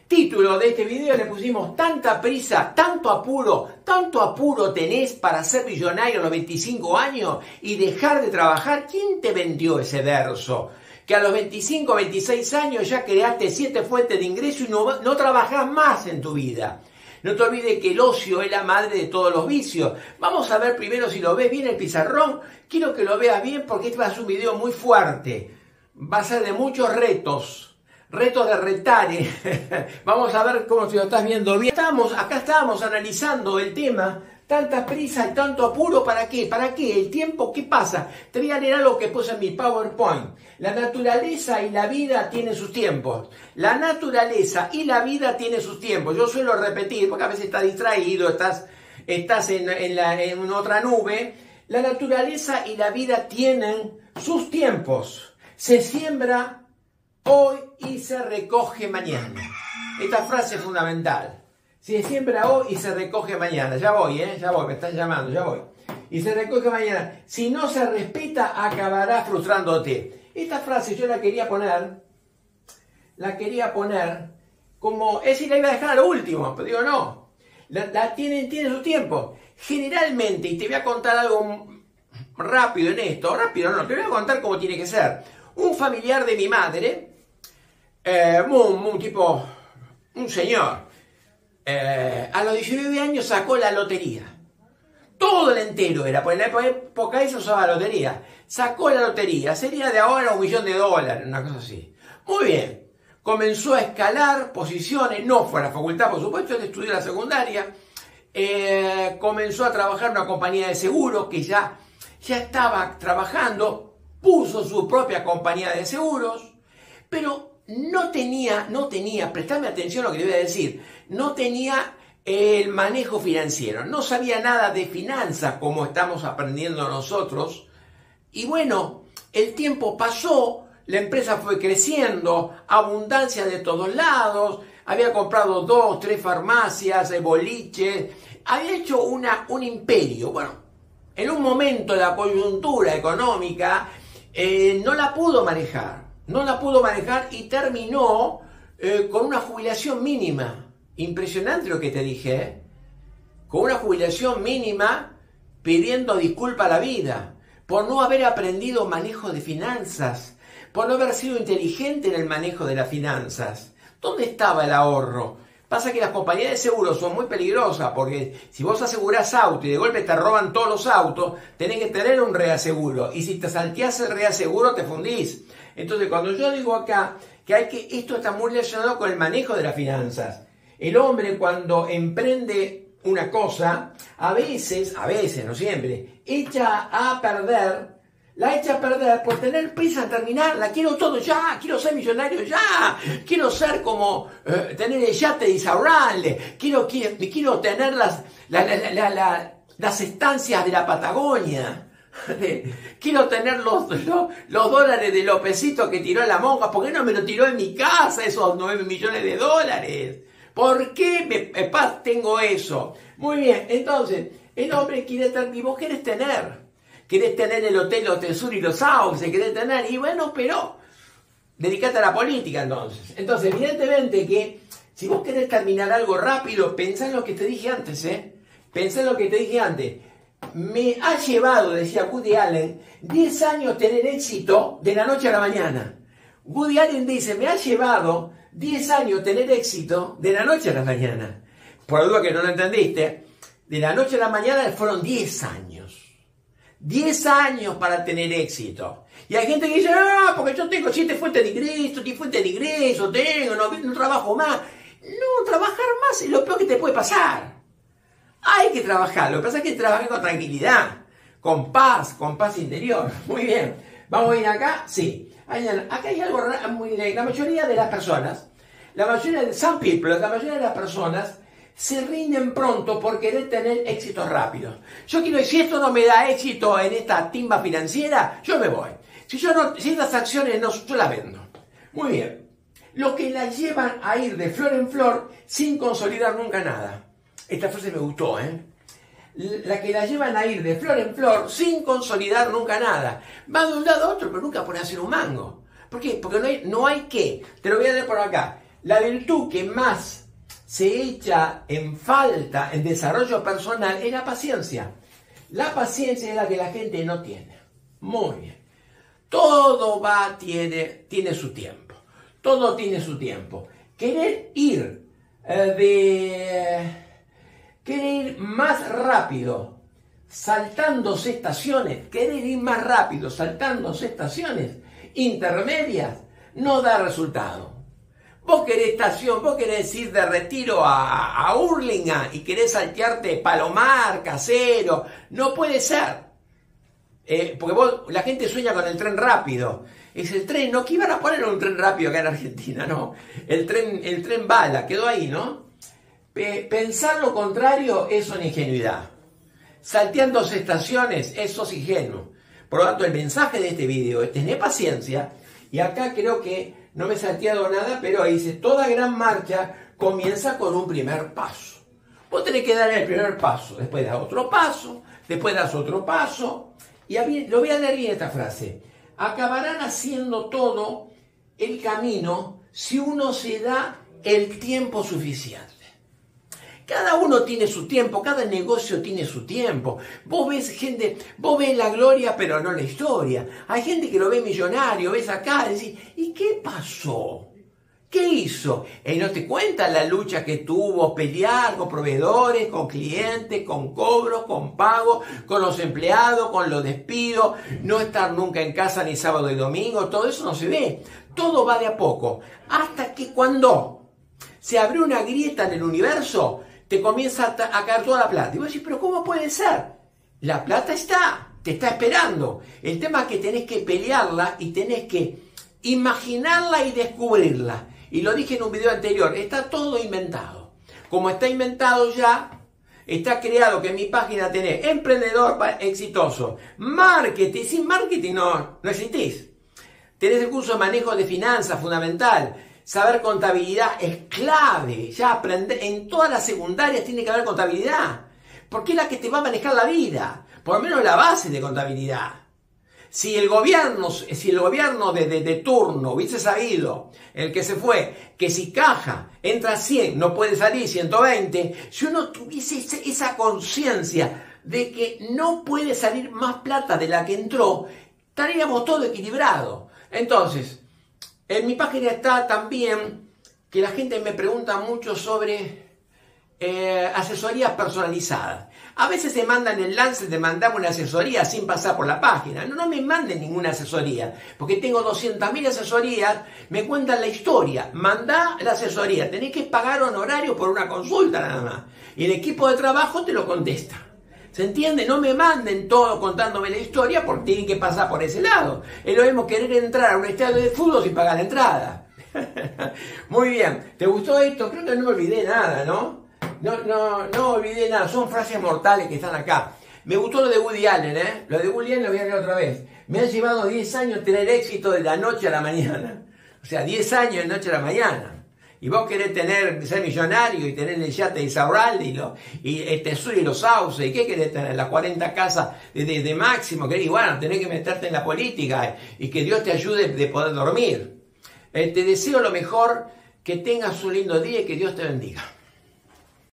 Título de este video le pusimos: tanta prisa, tanto apuro tenés para ser millonario a los 25 años y dejar de trabajar. ¿Quién te vendió ese verso? Que a los 25, 26 años ya creaste 7 fuentes de ingreso y no trabajás más en tu vida. No te olvides que el ocio es la madre de todos los vicios. Vamos a ver primero si lo ves bien el pizarrón. Quiero que lo veas bien porque este va a ser un video muy fuerte. Va a ser de muchos retos. Retos de retar. Vamos a ver cómo si lo estás viendo bien. Acá estábamos analizando el tema. Tanta prisa y tanto apuro, ¿para qué? ¿Para qué? ¿El tiempo qué pasa? Te voy a leer algo que puse en mi PowerPoint. La naturaleza y la vida tienen sus tiempos. La naturaleza y la vida tienen sus tiempos. Yo suelo repetir, porque a veces estás distraído, estás en otra nube. La naturaleza y la vida tienen sus tiempos. Se siembra hoy y se recoge mañana. Esta frase es fundamental. Se siembra hoy y se recoge mañana. Ya voy, me están llamando, ya voy. Y se recoge mañana. Si no se respeta, acabará frustrándote. Esta frase yo la quería poner como, es decir, la iba a dejar a lo último, pero digo no. Tiene su tiempo. Generalmente, y te voy a contar algo rápido en esto, rápido no, te voy a contar cómo tiene que ser. Un familiar de mi madre, un señor, a los 19 años sacó la lotería. Todo el entero era, porque en la época esa usaba la lotería. Sacó la lotería, sería de ahora $1 millón, una cosa así. Muy bien, comenzó a escalar posiciones, no fue a la facultad, por supuesto, él estudió la secundaria. Comenzó a trabajar en una compañía de seguros que ya estaba trabajando, puso su propia compañía de seguros, pero no tenía, prestame atención a lo que te voy a decir, no tenía el manejo financiero, no sabía nada de finanzas como estamos aprendiendo nosotros. Y bueno, el tiempo pasó, la empresa fue creciendo, abundancia de todos lados, había comprado 2, 3 farmacias, boliches, había hecho un imperio. Bueno, en un momento de la coyuntura económica no la pudo manejar y terminó con una jubilación mínima. Impresionante lo que te dije, ¿eh? Con una jubilación mínima, pidiendo disculpas a la vida por no haber aprendido manejo de finanzas, por no haber sido inteligente en el manejo de las finanzas. ¿Dónde estaba el ahorro? Pasa que las compañías de seguros son muy peligrosas, porque si vos asegurás auto y de golpe te roban todos los autos, tenés que tener un reaseguro, y si te salteás el reaseguro te fundís. Entonces, cuando yo digo acá que esto está muy relacionado con el manejo de las finanzas. El hombre, cuando emprende una cosa, a veces, no siempre, la echa a perder por tener prisa en terminarla. Quiero todo ya, quiero ser millonario ya, quiero ser como, tener el yate de Isaurralde, quiero tener las estancias de la Patagonia. Quiero tener los dólares de Lópezito que tiró en la monja. ¿Por qué no me lo tiró en mi casa esos $9 millones? ¿Por qué tengo eso? Muy bien, entonces el hombre quiere tener, y vos querés tener el Hotel Sur y los Sauces, querés tener, y bueno, pero dedicate a la política entonces. Entonces, evidentemente que si vos querés terminar algo rápido, pensá en lo que te dije antes, Pensá en lo que te dije antes. Me ha llevado, decía Woody Allen, 10 años tener éxito de la noche a la mañana. Woody Allen dice, me ha llevado 10 años tener éxito de la noche a la mañana. Por la duda que no lo entendiste, de la noche a la mañana fueron 10 años. 10 años para tener éxito. Y hay gente que dice, porque yo tengo 7 fuentes de ingreso, 10 fuentes de ingreso, no trabajo más. No, trabajar más es lo peor que te puede pasar. Hay que trabajar, lo que pasa es que trabajar con tranquilidad, con paz interior. Muy bien, vamos a ir acá, sí. Acá hay algo muy... La mayoría de las personas, la mayoría de las personas se rinden pronto por querer tener éxitos rápidos. Yo quiero decir, si esto no me da éxito en esta timba financiera, yo me voy. Si estas acciones no, yo las vendo. Muy bien. Los que las llevan a ir de flor en flor sin consolidar nunca nada. Esta frase me gustó, La que la llevan a ir de flor en flor sin consolidar nunca nada. Va de un lado a otro, pero nunca pone a hacer un mango. ¿Por qué? Porque no hay que. Te lo voy a leer por acá. la virtud que más se echa en falta en desarrollo personal es la paciencia. La paciencia es la que la gente no tiene. Muy bien. Todo tiene su tiempo. Todo tiene su tiempo. Querer ir más rápido saltándose estaciones, intermedias, no da resultado. Vos querés ir de retiro a Hurlingham y querés saltearte Palomar, Casero, no puede ser. Porque la gente sueña con el tren rápido. Es el tren, no que iban a poner un tren rápido acá en Argentina, no. El tren bala, quedó ahí, ¿no? Pensar lo contrario es una ingenuidad. Salteándose estaciones, eso es ingenuo. Por lo tanto, el mensaje de este video es tener paciencia. Y acá creo que no me he salteado nada, pero ahí dice, toda gran marcha comienza con un primer paso. Vos tenés que dar el primer paso, después das otro paso, después das otro paso. Y lo voy a leer bien esta frase. Acabarán haciendo todo el camino si uno se da el tiempo suficiente. Cada uno tiene su tiempo, cada negocio tiene su tiempo. Vos ves la gloria, pero no la historia. Hay gente que lo ve millonario, ves acá y decís, ¿y qué pasó? ¿Qué hizo? No te cuenta la lucha que tuvo, pelear con proveedores, con clientes, con cobros, con pagos, con los empleados, con los despidos, no estar nunca en casa ni sábado y domingo, todo eso no se ve. Todo va de a poco. Hasta que cuando se abre una grieta en el universo, te comienza a caer toda la plata. Y vos decís, pero ¿cómo puede ser? La plata te está esperando. El tema es que tenés que pelearla y tenés que imaginarla y descubrirla. Y lo dije en un video anterior, está todo inventado. Como está inventado ya, está creado que en mi página tenés emprendedor exitoso, marketing, sin marketing no existís. Tenés el curso de manejo de finanzas, fundamental. Saber contabilidad es clave. Ya aprender, en todas las secundarias tiene que haber contabilidad. Porque es la que te va a manejar la vida. Por lo menos la base de contabilidad. Si el gobierno de turno hubiese sabido, el que se fue, que si caja entra 100, no puede salir 120, si uno tuviese esa conciencia de que no puede salir más plata de la que entró, estaríamos todo equilibrado. Entonces, en mi página está también que la gente me pregunta mucho sobre asesorías personalizadas. A veces se mandan el lance de mandarme una asesoría sin pasar por la página. No me manden ninguna asesoría, porque tengo 200.000 asesorías, me cuentan la historia. Mandá la asesoría, tenés que pagar honorario por una consulta nada más. Y el equipo de trabajo te lo contesta. ¿Se entiende? No me manden todo contándome la historia porque tienen que pasar por ese lado. Es lo mismo querer entrar a un estadio de fútbol sin pagar la entrada. Muy bien. ¿Te gustó esto? Creo que no me olvidé nada, ¿no? No olvidé nada. Son frases mortales que están acá. Me gustó lo de Woody Allen, ¿eh? Lo de Woody Allen lo voy a leer otra vez. Me han llevado 10 años tener éxito de la noche a la mañana. O sea, 10 años de noche a la mañana. Y vos querés ser millonario y tener el yate de Isaurralde y el Tesoro y los Sauces. ¿Y qué querés tener? Las 40 casas de Máximo. Y bueno, tenés que meterte en la política y que Dios te ayude de poder dormir. Te deseo lo mejor, que tengas un lindo día y que Dios te bendiga.